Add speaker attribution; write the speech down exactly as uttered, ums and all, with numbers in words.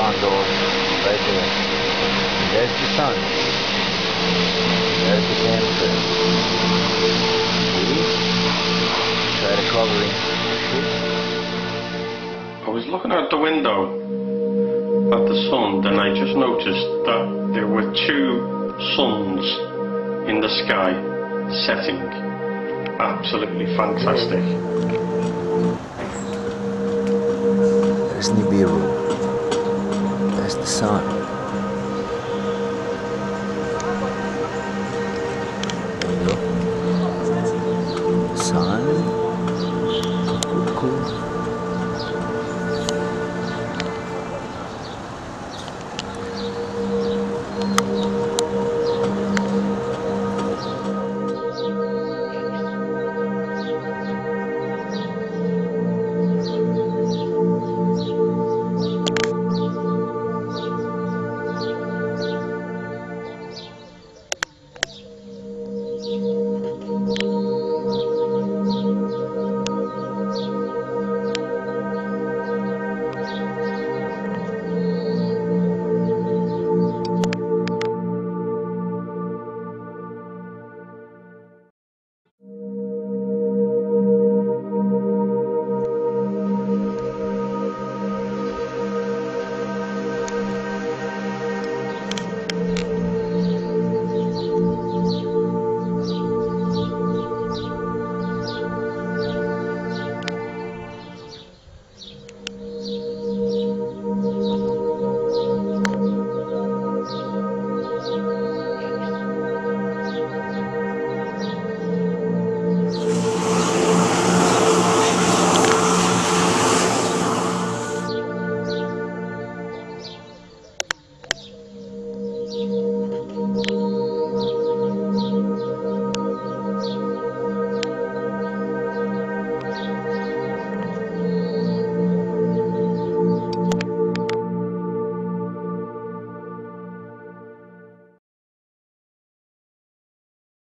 Speaker 1: sun goes right there. And there's the sun. There's the cancer. See? Try to cover it.
Speaker 2: I was looking out the window at the sun, then I just noticed that there were two suns in the sky setting. Absolutely fantastic.
Speaker 1: There's Nibiru. There's the sun.